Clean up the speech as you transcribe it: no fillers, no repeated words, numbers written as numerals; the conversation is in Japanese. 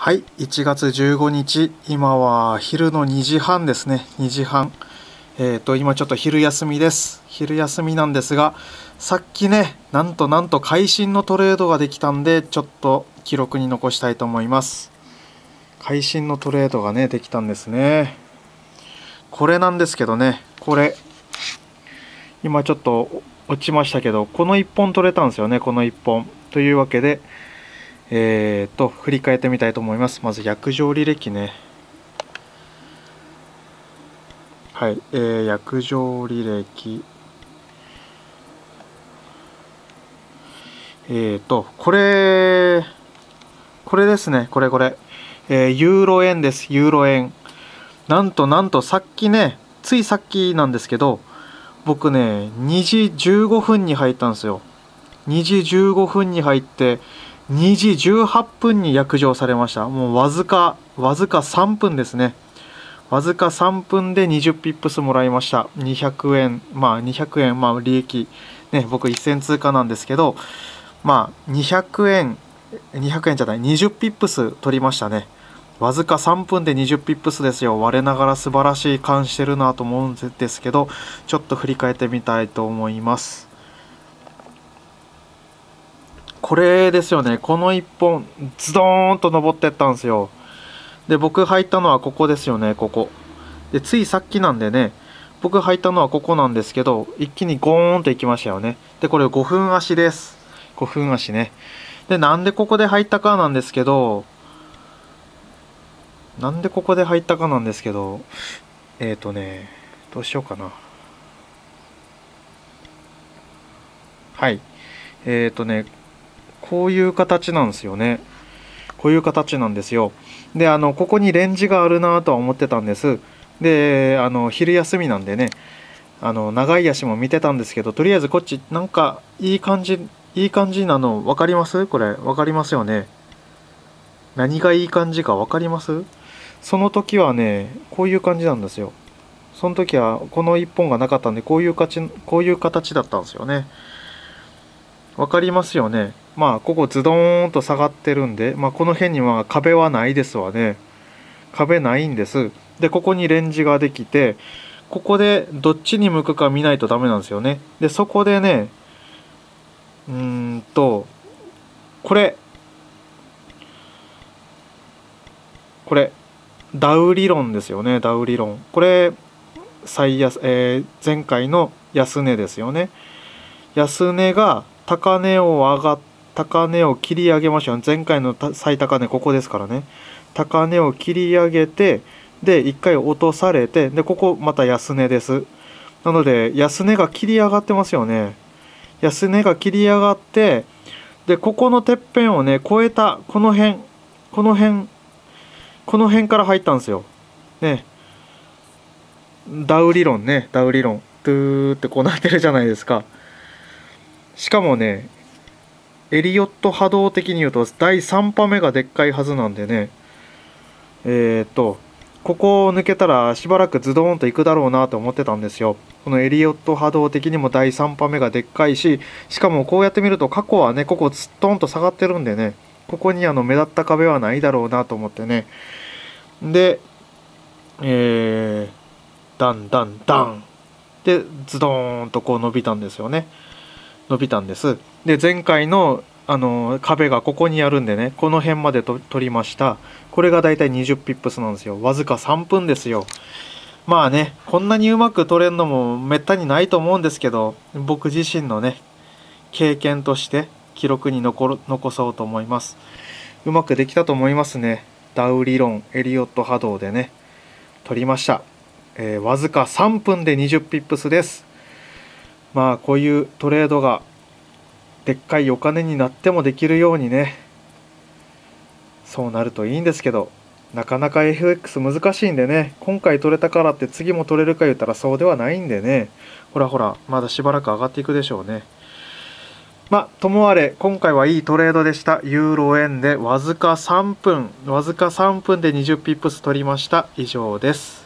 はい、1月15日、今は昼の2時半ですね、2時半。今ちょっと昼休みです。昼休みなんですが、さっきね、なんと会心のトレードができたんで、ちょっと記録に残したいと思います。会心のトレードがね、できたんですね。これなんですけどね、これ、今ちょっと落ちましたけど、この1本取れたんですよね、この1本。というわけで、振り返ってみたいと思います。まず、約定履歴ね。はい、約定履歴。これですね、これ。ユーロ円です、ユーロ円。なんと、さっきね、ついさっきなんですけど、僕ね、2時15分に入ったんですよ。2時15分に入って、2時18分に約定されました。もうわずか3分ですね。わずか3分で20ピップスもらいました。200円、200円、利益、ね、僕1000通貨なんですけど、200円じゃない、20ピップス取りましたね。わずか3分で20ピップスですよ。我ながら素晴らしい勘してるなと思うんですけど、ちょっと振り返ってみたいと思います。これですよね。この1本、ズドーンと登ってったんですよ。で、僕入ったのはここですよね、ここ。で、ついさっきなんでね、僕入ったのはここなんですけど、一気にゴーンと行きましたよね。で、これ5分足です。5分足ね。で、なんでここで入ったかなんですけど、どうしようかな。はい。こういう形なんですよね。こういう形なんですよ。で、ここにレンジがあるなとは思ってたんです。で、昼休みなんでね、長い足も見てたんですけど、とりあえずこっち、なんか、いい感じなの、分かります？これ、分かりますよね。何がいい感じか分かります？その時はね、こういう感じなんですよ。その時は、この1本がなかったんで、こういう形だったんですよね。分かりますよね。ここズドーンと下がってるんで、この辺には壁はないですわね。壁ないんです。で、ここにレンジができて、ここでどっちに向くか見ないとダメなんですよね。で、そこでね、これ、ダウ理論ですよね、ダウ理論。これ、前回の安値ですよね。安値が高値を切り上げましたよね。前回の最高値、ここですからね。高値を切り上げて、で、一回落とされて、で、ここまた安値です。なので、安値が切り上がってますよね。安値が切り上がって、で、ここのてっぺんをね、越えた、この辺から入ったんですよ。ね。ダウ理論。トゥーってこうなってるじゃないですか。しかもね、エリオット波動的に言うと第3波目がでっかいはずなんでね、ここを抜けたらしばらくズドーンといくだろうなと思ってたんですよ。このエリオット波動的にも第3波目がでっかいし、しかもこうやって見ると過去はね、ここストンと下がってるんでね、ここに目立った壁はないだろうなと思ってね。で、ダンで、ズドーンとこう伸びたんですよね。伸びたんです。で、前回の壁がここにあるんでね、この辺まで取りました。これがだいたい20ピップスなんですよ。わずか3分ですよ。こんなにうまく取れるのもめったにないと思うんですけど、僕自身のね、経験として記録に残そうと思います。うまくできたと思いますね。ダウ理論、エリオット波動でね、取りました。わずか3分で20ピップスです。こういうトレードがでっかいお金になってもできるようにね、そうなるといいんですけど、なかなか FX 難しいんでね、今回取れたからって次も取れるか言ったらそうではないんでね、ほら、まだしばらく上がっていくでしょうね。ともあれ、今回はいいトレードでした。ユーロ円でわずか3分で20ピップス取りました。以上です。